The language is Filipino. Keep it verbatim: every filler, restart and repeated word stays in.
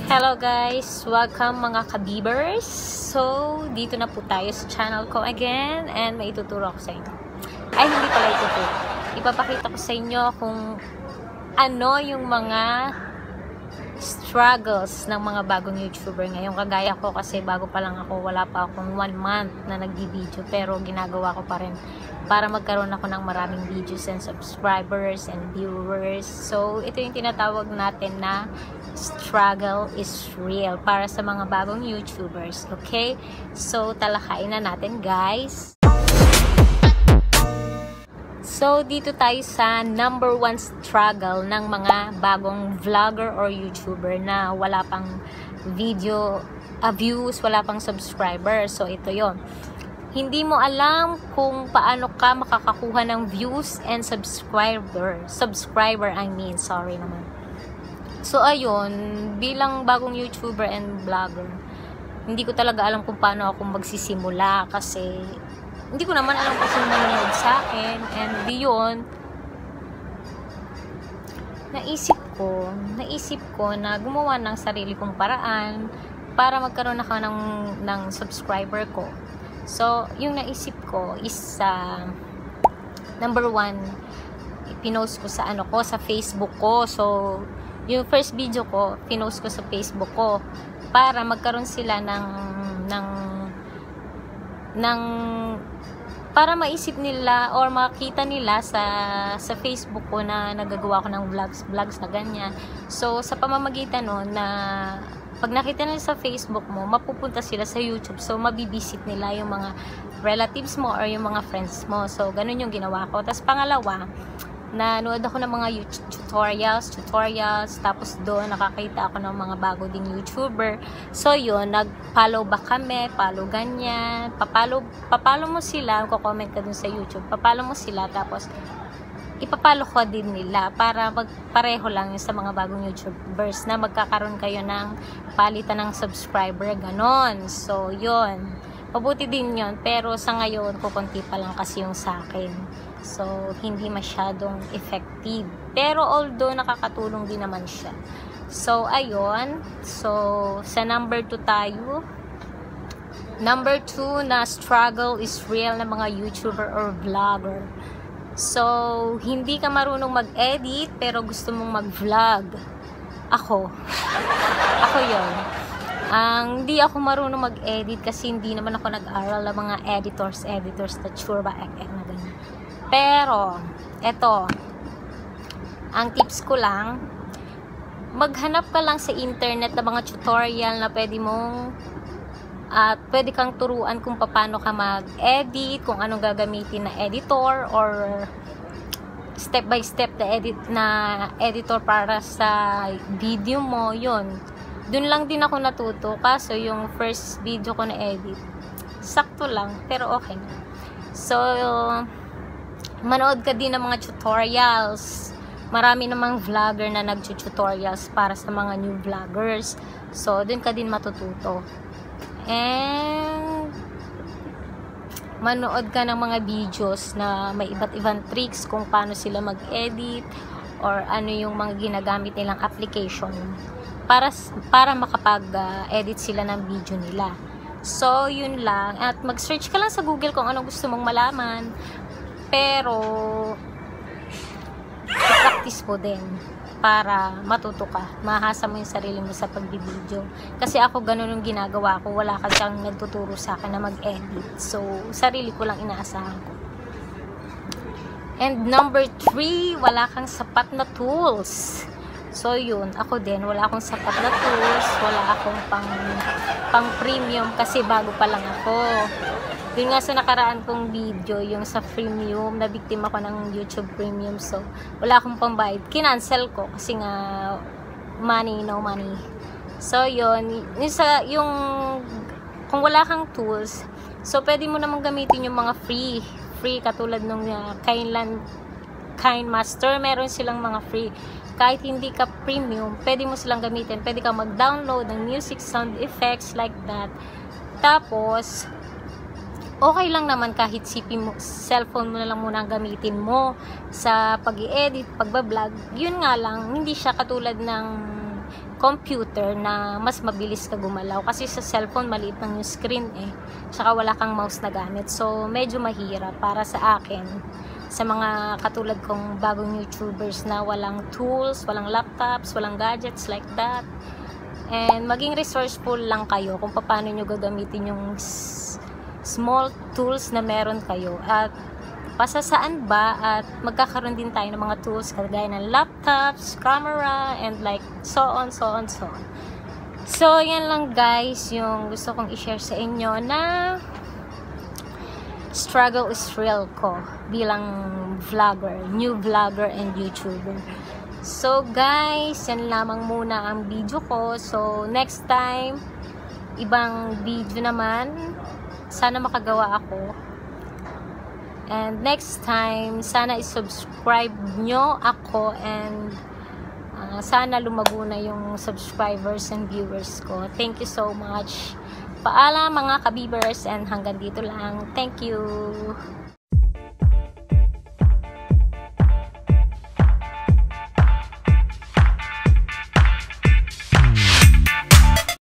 Hello guys! Welcome mga kabibers! So, dito na po tayo sa channel ko again and may ituturo ako sa inyo. Ay, hindi pala ituturo. Ipapakita ko sa inyo kung ano yung mga struggles ng mga bagong YouTuber ngayon. Kagaya ko kasi bago pa lang ako, wala pa akong one month na nagbi-video pero ginagawa ko pa rin para magkaroon ako ng maraming videos and subscribers and viewers. So, ito yung tinatawag natin na struggle is real para sa mga bagong YouTubers. Okay? So, talakayin na natin, guys. So, dito tayo sa number one struggle ng mga bagong vlogger or YouTuber na wala pang video uh, views, wala pang subscribers. So, ito yon. Hindi mo alam kung paano ka makakakuha ng views and subscriber. Subscriber, I mean. Sorry naman. So, ayun, bilang bagong YouTuber and vlogger, hindi ko talaga alam kung paano ako magsisimula kasi hindi ko naman alam kung sino nanonood sa akin. And beyond, naisip ko, naisip ko na gumawa ng sarili kong paraan para magkaroon ako ng, ng subscriber ko. So, yung naisip ko is uh, number one, pinost ko sa ano ko, sa Facebook ko. So, yung first video ko, pinost ko sa Facebook ko para magkaroon sila ng ng ng para maisip nila or makita nila sa sa Facebook ko na nagagawa ko ng vlogs vlogs na ganyan. So, sa pamamagitan nun na pag nakita nila sa Facebook mo, mapupunta sila sa YouTube. So, mabibisit nila yung mga relatives mo or yung mga friends mo. So, ganun yung ginawa ko. Tapos, pangalawa, nanood ako ng mga YouTube tutorials, tutorials. Tapos, doon, nakakita ako ng mga bago ding YouTuber. So, yun, nag-follow ba kami, follow ganyan. Papalo, papalo mo sila, kukomment ka dun sa YouTube. Papalo mo sila, tapos, ipapalo ko din nila para magpareho lang sa mga bagong YouTubers na magkakaroon kayo ng palitan ng subscriber, ganon. So, yun. Mabuti din yun, pero sa ngayon, kukunti pa lang kasi yung sa akin. So, hindi masyadong effective. Pero, although, nakakatulong din naman siya. So, ayun. So, sa number two tayo. Number two na struggle is real na mga YouTuber or vlogger. So, hindi ka marunong mag-edit, pero gusto mong mag-vlog. Ako. Ako yon. Ang um, hindi ako marunong mag-edit kasi hindi naman ako nag-aral ng mga editors, editors na sure ba, ek, ek, na ganyan. Pero, eto, ang tips ko lang, maghanap ka lang sa internet ng mga tutorial na pwede mong at pwede kang turuan kung paano ka mag-edit, kung anong gagamitin na editor or step by step na edit na editor para sa video mo. Yun, dun lang din ako natuto, kaso yung first video ko na edit sakto lang, pero okay na. So, manood ka din ng mga tutorials. Marami namang vlogger na nag-tutorials para sa mga new vloggers. So, dun ka din matututo. And manood ka ng mga videos na may iba't ibang tricks kung paano sila mag-edit or ano yung mga ginagamit nilang application para para makapag-edit sila ng video nila. So, yun lang. At mag-search ka lang sa Google kung ano gusto mong malaman. Pero i-practice mo din para matuto ka. Mahasa mo yung sarili mo sa pagbibideo. Kasi ako, ganun yung ginagawa ko. Wala ka siyang nagtuturo sa akin na mag-edit. So, sarili ko lang inaasahan ko. And number three, wala kang sapat na tools. So, yun. Ako din, wala akong sapat na tools. Wala akong pang, pang premium kasi bago pa lang ako. Yun nga sa nakaraan kong video, yung sa premium, nabiktima ko ng YouTube premium. So, wala akong pambayad. Kinancel ko kasi nga money, no money. So, yun. Yung, sa, yung kung wala kang tools, so, pwede mo namang gamitin yung mga free. Free, katulad nung uh, Kindland, Kindmaster, meron silang mga free. Kahit hindi ka premium, pwede mo silang gamitin. Pwede ka mag-download ng music, sound effects, like that. Tapos, okay lang naman kahit C P mo, cellphone mo na lang muna gamitin mo sa pag-i-edit, pagbablog. Yun nga lang, hindi siya katulad ng computer na mas mabilis ka gumalaw. Kasi sa cellphone, maliit lang yung screen eh. Tsaka wala kang mouse na gamit. So, medyo mahirap para sa akin. Sa mga katulad kong bagong YouTubers na walang tools, walang laptops, walang gadgets like that. And maging resourceful lang kayo kung paano nyo gagamitin yung small tools na meron kayo. At pasasaan ba at magkakaroon din tayo ng mga tools kagaya ng laptops, camera, and like so on, so on, so on. So, yan lang guys yung gusto kong i-share sa inyo na struggle is real ko bilang vlogger, new vlogger and YouTuber. So guys, yan lamang muna ang video ko. So, next time, ibang video naman. Sana makagawa ako. And next time, sana i-subscribe nyo ako and uh, sana lumago na yung subscribers and viewers ko. Thank you so much. Paalam mga kabibers and hanggang dito lang. Thank you.